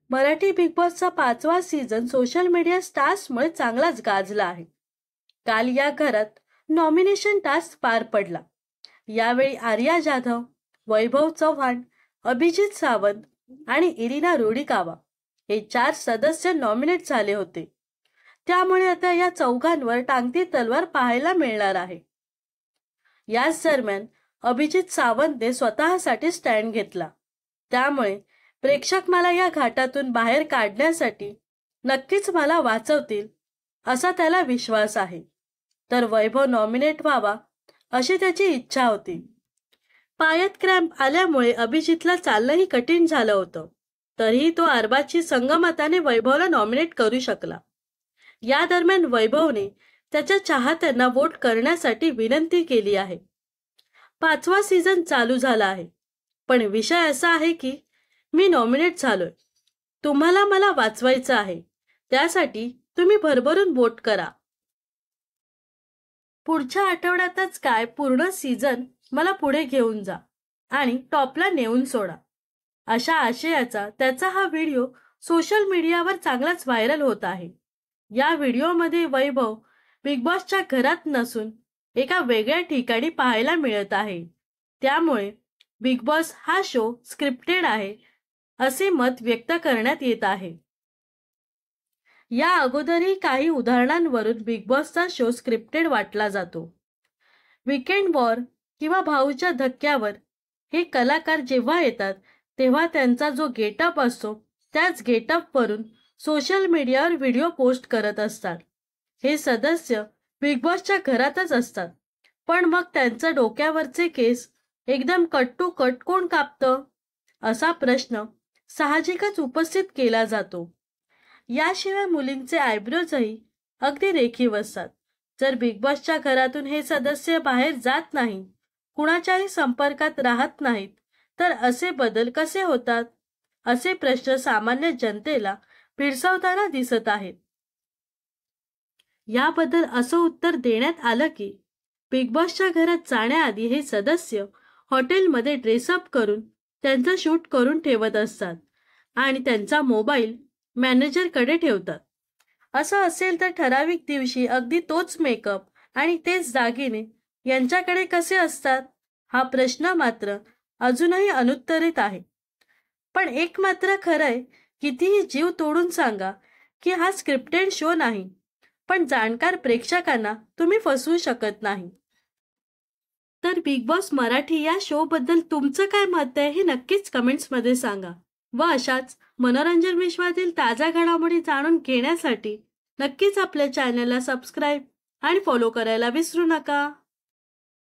Marathi Bigg बॉसचा 5वा season social media स्टार्समुळे चांगलाच गाजला आहे. काल या घरात नॉमिनेशन टास्क पार पडला. यावेळी आर्या जाधव, वैभव चव्हाण, अभिजित सावंत आणि इरिना रोडिकावा हे 4 सदस्य नॉमिनेट झाले होते. त्यामुळे आता या चौघांवर टांगती तलवार पाहायला मिळणार आहे. याच दरम्यान अभिजित सावंतने स्वतःसाठी स्टँड घेतला. त्यामुळे प्रेक्षक मला या घाटातून बाहेर काढण्यासाठी नक्कीच मला वाचवतील असा त्याला विश्वास आहे. तर वैभव नॉमिनेट व्हावा अशी त्याची इच्छा होती. पायात क्रॅम्प आल्यामुळे अभिजितला चालणंही कठीण झालं होतं. तरीही तो अर्बाची संगमताने वैभवला नॉमिनेट करू शकला. या दरम्यान वैभवने त्याच्या चाहत्यांना वोट करण्यासाठी विनंती केली आहे. 5वा सीझन चालू झाला आहे, पण विषय असा आहे की मी नॉमिनेट झालोय. तुम्हाला मला वाचवायचं आहे. त्यासाठी तुम्ही भरभरून वोट करा. पुढच्या आठवड्यातच काय पूर्ण सीझन मला पुढे घेऊन जा आणि टॉपला नेऊन सोडा अशा आशयाचा त्याचा हा व्हिडिओ सोशल मीडियावर चांगलाच व्हायरल होत आहे. या व्हिडिओमध्ये वैभव बिग बॉसच्या घरात नसून एका वेगळ्या ठिकाणी पाहायला मिळत आहे. त्यामुळे बिग बॉस हा शो स्क्रिप्टेड आहे असे मत व्यक्त करण्यात येत आहे. या अगोदरही काही उदाहरणांवरून बिग बॉसचा शो स्क्रिप्टेड वाटला जातो. वीकेंड वॉर किंवा भाऊच्या धक्क्यावर हे कलाकार जेव्हा येतात तेव्हा त्यांचा जो गेटअप असतो त्याच गेटअपवरून सोशल मीडियावर व्हिडिओ पोस्ट करत असतात. हे सदस्य बिग बॉसच्या घरातच असतात, पण मग त्यांच्या डोक्यावरचे केस एकदम कट टू कट कोण कापतं असा प्रश्न साहजिकच उपस्थित केला जातो. याशिवाय मुलींचे आयब्रोजही अगदी रेखीव असतात. जर बिग बॉसच्या घरातून हे सदस्य बाहेर जात नाही, कुणाच्याही संपर्कात राहत नाहीत, तर असे बदल कसे होतात असे प्रश्न सामान्य जनतेला भेडसावताना दिसत आहेत. याबद्दल असं उत्तर देण्यात आलं की बिग बॉसच्या घरात जाण्याआधी हे सदस्य हॉटेलमध्ये ड्रेसअप करून त्यांचा शूट करून ठेवत असतात आणि त्यांचा मोबाईल मॅनेजरकडे ठेवतात. असं असेल तर ठराविक दिवशी अगदी तोच मेकअप आणि तेच दागिने यांच्याकडे कसे असतात हा प्रश्न मात्र अजूनही अनुत्तरित आहे. पण एक मात्र खरंय, कितीही जीव तोडून सांगा की हा स्क्रिप्टेड शो नाही, पण जाणकार प्रेक्षकांना तुम्ही फसवू शकत नाही. तर बिग बॉस मराठी या शो बद्दल तुमचं काय मत आहे हे नक्कीच कमेंट्समध्ये सांगा. व अशाच मनोरंजन विश्वातील ताज्या घडामोडी जाणून घेण्यासाठी नक्कीच आपल्या चॅनलला सबस्क्राईब आणि फॉलो करायला विसरू नका.